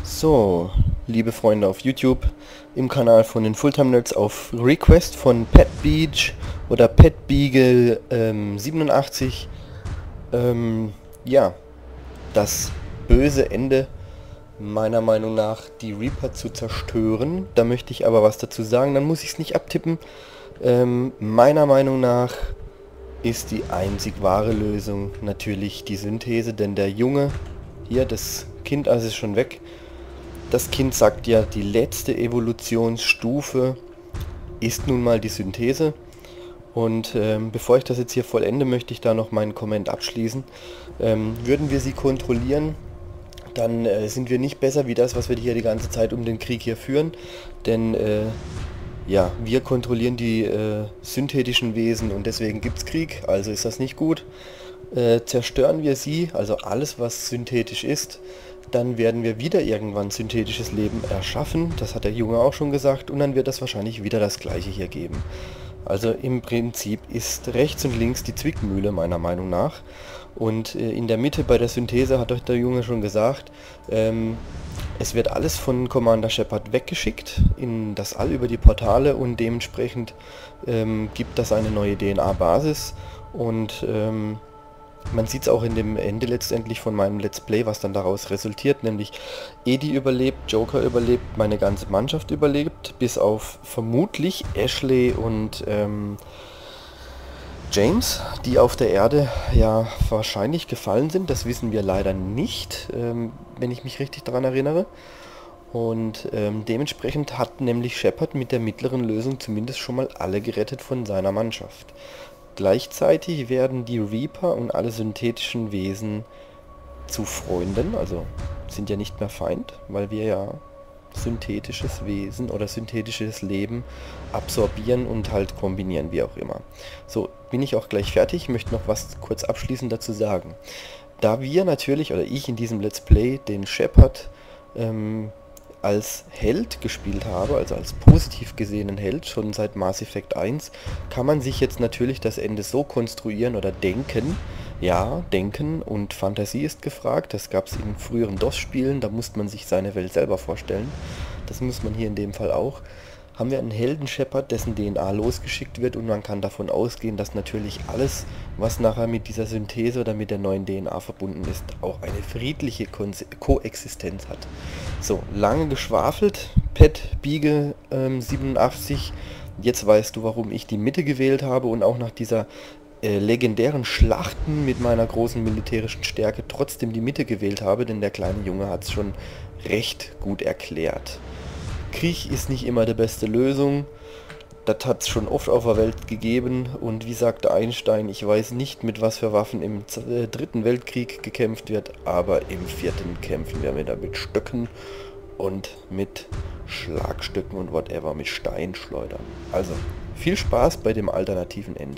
So, liebe Freunde auf YouTube, im Kanal von den Fulltime Nerds auf Request von Pet Beach oder Pet Beagle 87, ja, das böse Ende meiner Meinung nach die Reaper zu zerstören. Da möchte ich aber was dazu sagen, dann muss ich es nicht abtippen. Meiner Meinung nach ist die einzig wahre Lösung natürlich die Synthese, denn der Junge, hier, das Kind, also ist schon weg. Das Kind sagt ja, die letzte Evolutionsstufe ist nun mal die Synthese. Und bevor ich das jetzt hier vollende, möchte ich da noch meinen Comment abschließen. Würden wir sie kontrollieren, dann sind wir nicht besser wie das, was wir hier die ganze Zeit um den Krieg hier führen. Denn ja, wir kontrollieren die synthetischen Wesen und deswegen gibt es Krieg, also ist das nicht gut. Zerstören wir sie, also alles was synthetisch ist, dann werden wir wieder irgendwann synthetisches Leben erschaffen, das hat der Junge auch schon gesagt, und dann wird es wahrscheinlich wieder das gleiche hier geben. Also im Prinzip ist rechts und links die Zwickmühle meiner Meinung nach. Und in der Mitte bei der Synthese hat euch der Junge schon gesagt, es wird alles von Commander Shepard weggeschickt in das All über die Portale und dementsprechend gibt das eine neue DNA-Basis und man sieht es auch in dem Ende letztendlich von meinem Let's Play, was dann daraus resultiert, nämlich Eddie überlebt, Joker überlebt, meine ganze Mannschaft überlebt, bis auf vermutlich Ashley und James, die auf der Erde ja wahrscheinlich gefallen sind. Das wissen wir leider nicht, wenn ich mich richtig daran erinnere. Und dementsprechend hat nämlich Shepard mit der mittleren Lösung zumindest schon mal alle gerettet von seiner Mannschaft. Gleichzeitig werden die Reaper und alle synthetischen Wesen zu Freunden, also sind ja nicht mehr Feind, weil wir ja synthetisches Wesen oder synthetisches Leben absorbieren und halt kombinieren, wie auch immer. So, bin ich auch gleich fertig. Ich möchte noch was kurz abschließend dazu sagen. Da wir natürlich, oder ich in diesem Let's Play, den Shepard als Held gespielt habe, also als positiv gesehenen Held, schon seit Mass Effect 1, kann man sich jetzt natürlich das Ende so konstruieren oder denken. Ja, Denken und Fantasie ist gefragt. Das gab es in früheren DOS-Spielen, da musste man sich seine Welt selber vorstellen. Das muss man hier in dem Fall auch. Haben wir einen Helden-Shepard, dessen DNA losgeschickt wird und man kann davon ausgehen, dass natürlich alles, was nachher mit dieser Synthese oder mit der neuen DNA verbunden ist, auch eine friedliche Koexistenz hat. So, lange geschwafelt, Pet Beagle 87, jetzt weißt du, warum ich die Mitte gewählt habe und auch nach dieser legendären Schlachten mit meiner großen militärischen Stärke trotzdem die Mitte gewählt habe, denn der kleine Junge hat es schon recht gut erklärt. Krieg ist nicht immer die beste Lösung, das hat es schon oft auf der Welt gegeben und wie sagte Einstein, ich weiß nicht, mit was für Waffen im Dritten Weltkrieg gekämpft wird, aber im Vierten kämpfen wir wieder mit Stöcken und mit Schlagstöcken und whatever, mit Steinschleudern. Also, viel Spaß bei dem alternativen Ende.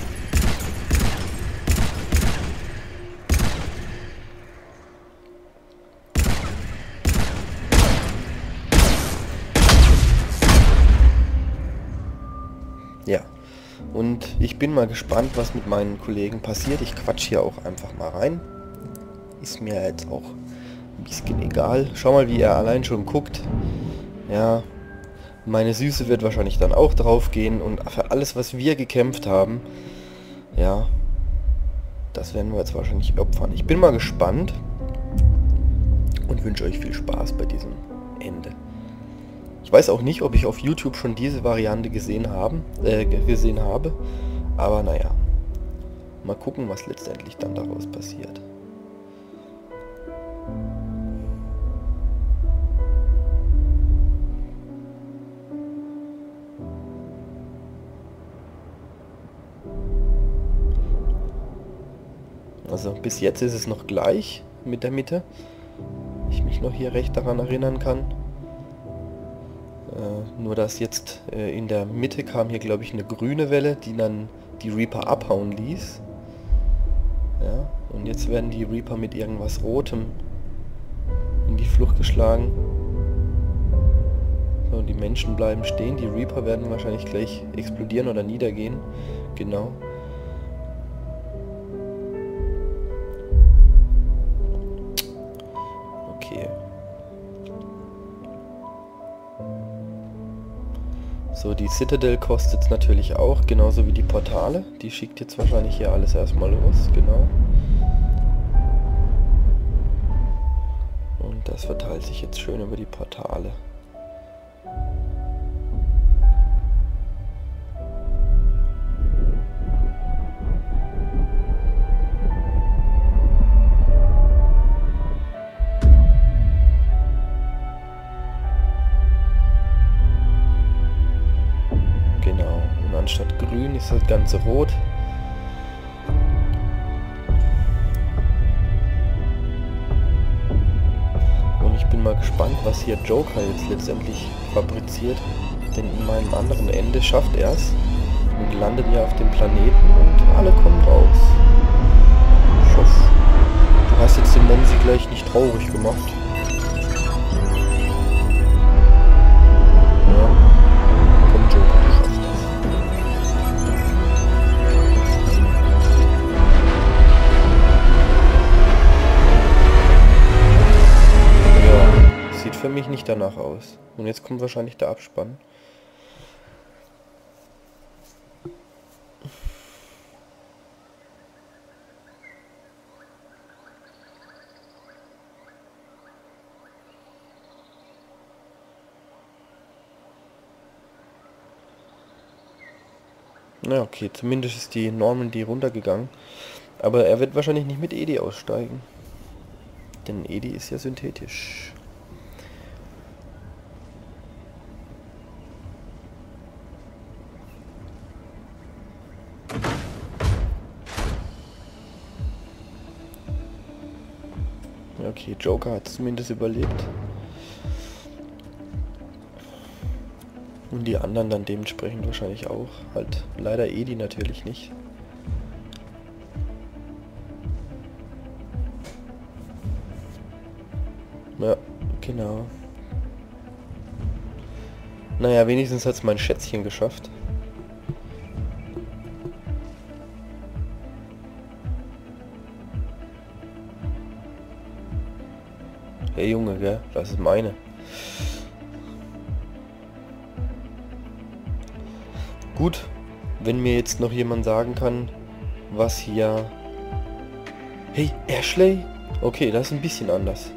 Ja, und ich bin mal gespannt, was mit meinen Kollegen passiert. Ich quatsch hier auch einfach mal rein. Ist mir jetzt auch ein bisschen egal. Schau mal, wie er allein schon guckt. Ja, meine Süße wird wahrscheinlich dann auch drauf gehen. Und für alles, was wir gekämpft haben, ja, das werden wir jetzt wahrscheinlich opfern. Ich bin mal gespannt und wünsche euch viel Spaß bei diesem Ende. Ich weiß auch nicht, ob ich auf YouTube schon diese Variante gesehen habe, aber naja, mal gucken, was letztendlich dann daraus passiert. Also bis jetzt ist es noch gleich mit der Mitte, ich mich noch hier recht daran erinnern kann. Nur dass jetzt in der Mitte kam hier, glaube ich, eine grüne Welle, die dann die Reaper abhauen ließ. Ja, und jetzt werden die Reaper mit irgendwas Rotem in die Flucht geschlagen. So, die Menschen bleiben stehen, die Reaper werden wahrscheinlich gleich explodieren oder niedergehen. Genau. Okay. So, die Citadel kostet es natürlich auch, genauso wie die Portale. Die schickt jetzt wahrscheinlich hier alles erstmal los, genau. Und das verteilt sich jetzt schön über die Portale. Genau, und anstatt grün ist das Ganze rot. Und ich bin mal gespannt, was hier Joker jetzt letztendlich fabriziert. Denn in meinem anderen Ende schafft er es und landet ja auf dem Planeten und alle kommen raus. Ich hoffe, du hast jetzt den Momsi gleich nicht traurig gemacht. Ja, komm Joker, du schaffst das. Ja, sieht für mich nicht danach aus. Und jetzt kommt wahrscheinlich der Abspann. Na okay, zumindest ist die Normandy runtergegangen. Aber er wird wahrscheinlich nicht mit Edi aussteigen. Denn Edi ist ja synthetisch. Okay, Joker hat zumindest überlebt. Und die anderen dann dementsprechend wahrscheinlich auch. Halt leider Edi natürlich nicht. Ja, genau. Naja, wenigstens hat es mein Schätzchen geschafft. Hey Junge, gell? Das ist meine. Gut, wenn mir jetzt noch jemand sagen kann, was hier... Hey, Ashley? Okay, das ist ein bisschen anders.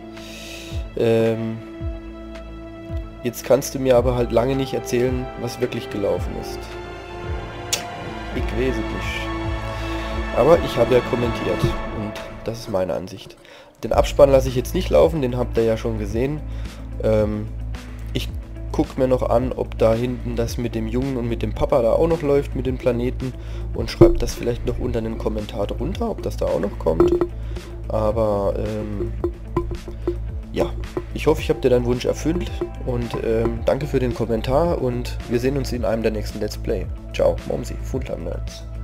Jetzt kannst du mir aber halt lange nicht erzählen, was wirklich gelaufen ist. Ich weiß es nicht. Aber ich habe ja kommentiert und das ist meine Ansicht. Den Abspann lasse ich jetzt nicht laufen, den habt ihr ja schon gesehen. Ich gucke mir noch an, ob da hinten das mit dem Jungen und mit dem Papa da auch noch läuft mit den Planeten und schreibt das vielleicht noch unter einen Kommentar drunter, ob das da auch noch kommt. Aber ja, ich hoffe, ich habe dir deinen Wunsch erfüllt und danke für den Kommentar und wir sehen uns in einem der nächsten Let's Play. Ciao, Momsi, Fundland Nerds.